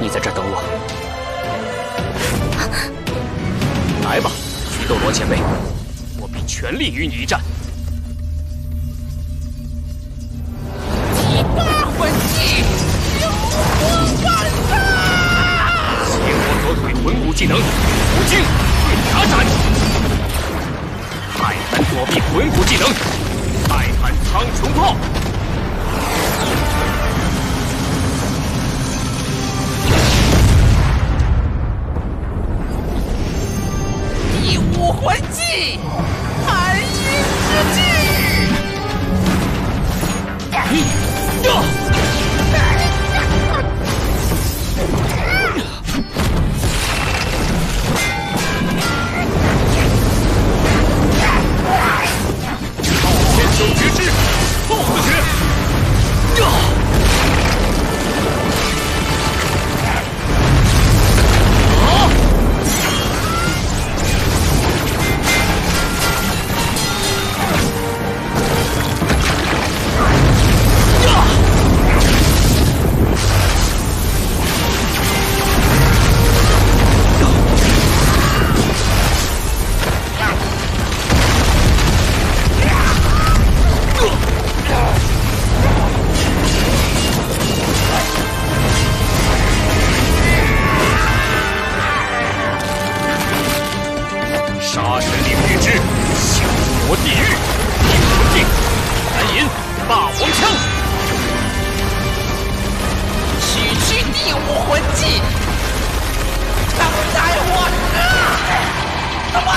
你在这等我。来吧，菊斗罗前辈，我必全力与你一战。 第八魂技，幽魂斩杀！ 邪魔左腿魂骨技能，无精遁牙斩。泰坦左臂魂骨技能，泰坦苍穹炮。 武魂技，寒阴之技。 天手绝知，兔子血。杀神领域之降魔地狱，地魂镜，蓝银霸王枪， 区区第五魂技，等待我什么？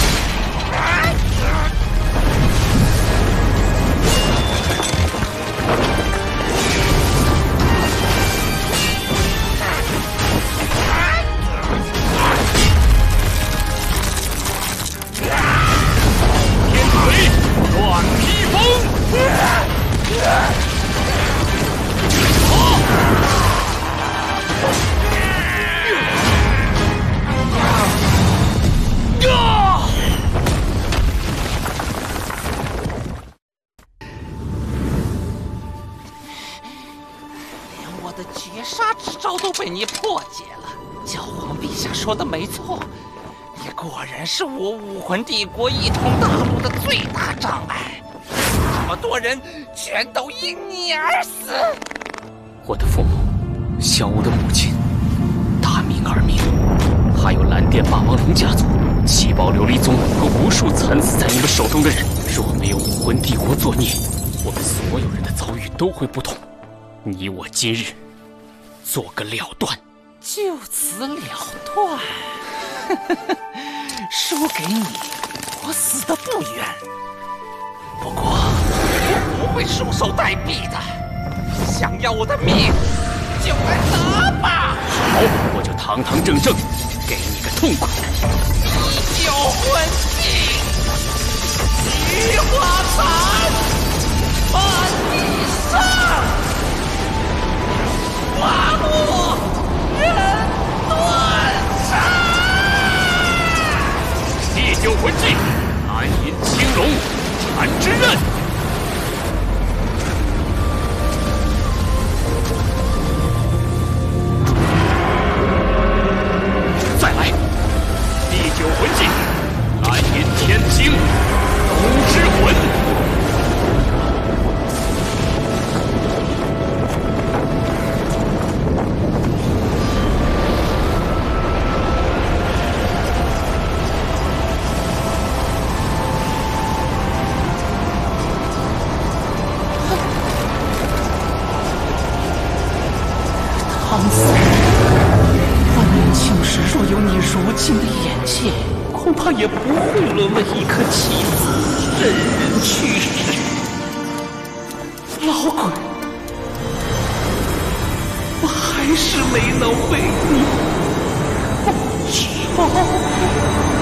乱披风！ 连我的绝杀之招都被你破解了。教皇陛下说的没错。 你果然是我武魂帝国一统大陆的最大障碍，这么多人全都因你而死。 我的父母，小屋的母亲，大明二明，还有蓝电霸王龙家族、七宝琉璃宗和无数惨死在你们手中的人，若没有武魂帝国作孽，我们所有人的遭遇都会不同。你我今日做个了断， 就此了断。输给你，我死得不冤。不过，我不会束手待毙的。想要我的命，就来得吧！ 好，我就堂堂正正给你个痛快。 第九魂技，菊花残，半地上，花木人断杀。 第九魂技，蓝银青龙缠之刃。再来，第九魂技，蓝银天星龙之魂。 唐僧，万年青石若有你如今的眼界，恐怕也不会沦为一颗棋子，任人驱使。老鬼，我还是没能为你报仇。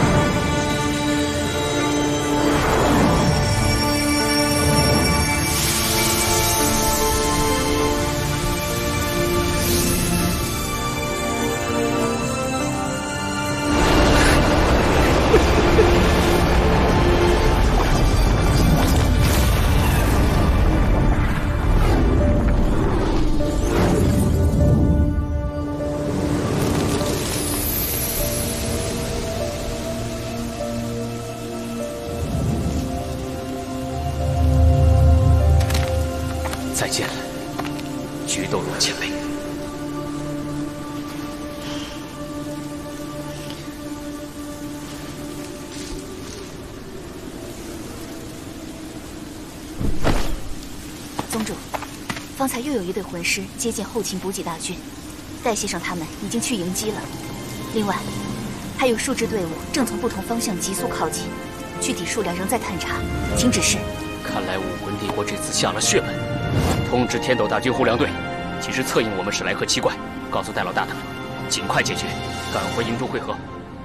方才又有一队魂师接近后勤补给大军，代谢上他们已经去迎击了。另外，还有数支队伍正从不同方向急速靠近，具体数量仍在探查，请指示。 看来武魂帝国这次下了血本，通知天斗大军护粮队，及时策应我们史莱克七怪，告诉戴老大他们，尽快解决，赶回营中会合。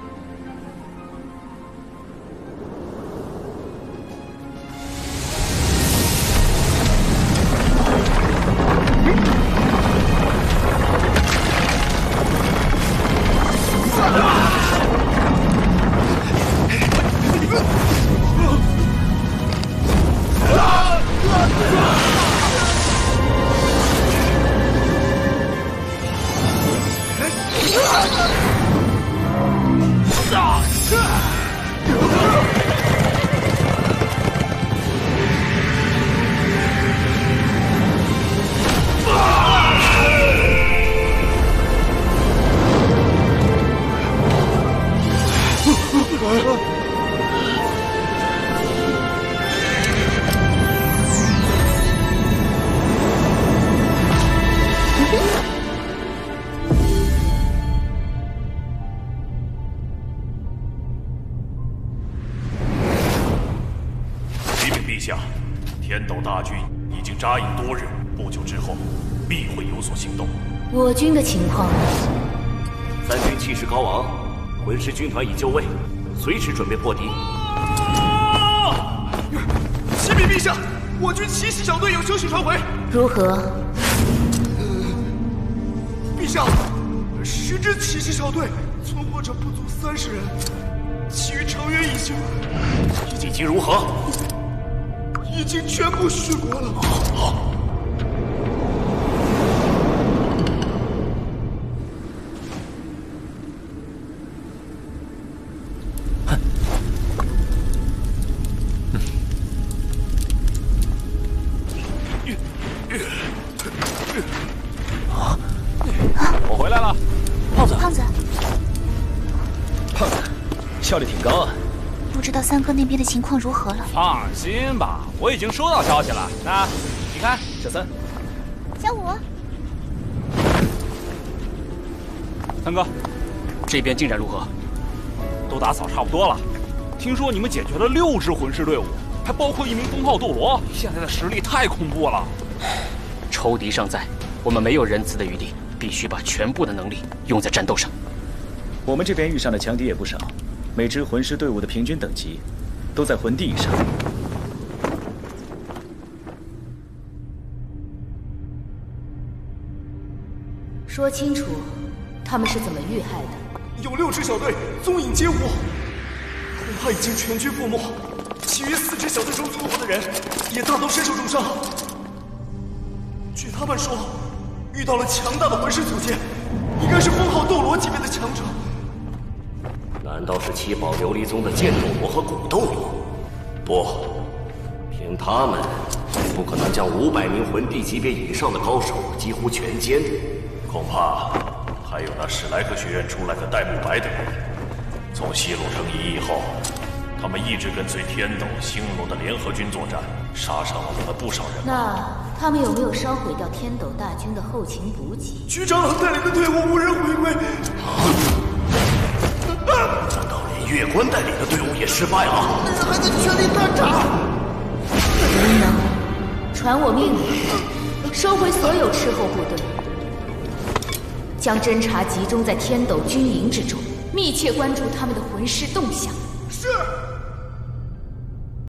陛下，天斗大军已经扎营多日，不久之后必会有所行动。 我军的情况呢？ 三军气势高昂，魂师军团已就位，随时准备破敌。 启禀陛下，我军奇袭小队有消息传回。 如何？ 陛下，10支奇袭小队存活者不足30人，其余成员已经如何？ 已经全部殉国了。 我回来了， 胖子， 效率挺高啊。 不知道三哥那边的情况如何了？ 放心吧，我已经收到消息了。那你看， 小三， 小五， 三哥， 这边进展如何？ 都打扫差不多了。听说你们解决了6支魂师队伍，还包括1名封号斗罗。现在的实力太恐怖了。 仇敌尚在，我们没有仁慈的余地，必须把全部的能力用在战斗上。 我们这边遇上的强敌也不少。每支魂师队伍的平均等级都在魂帝以上。 说清楚，他们是怎么遇害的？ 有6支小队踪影皆无，恐怕已经全军覆没。其余4支小队中存活的人也大都身受重伤。据他们说，遇到了强大的魂师组建，应该是封号斗罗级别的强者。 难道是七宝琉璃宗的剑斗罗和古斗罗？不，凭他们，不可能将500名魂帝级别以上的高手几乎全歼。 恐怕还有那史莱克学院出来的戴沐白等人。从西鲁城一役后，他们一直跟随天斗、星罗的联合军作战，杀伤了我们不少人。 那他们有没有烧毁掉天斗大军的后勤补给？ 局长老带领的队伍无人回归。 难道连月关带领的队伍也失败了？ 还在全力探查。 人能传我命令，收回所有斥候部队，将侦察集中在天斗军营之中，密切关注他们的魂师动向。 是。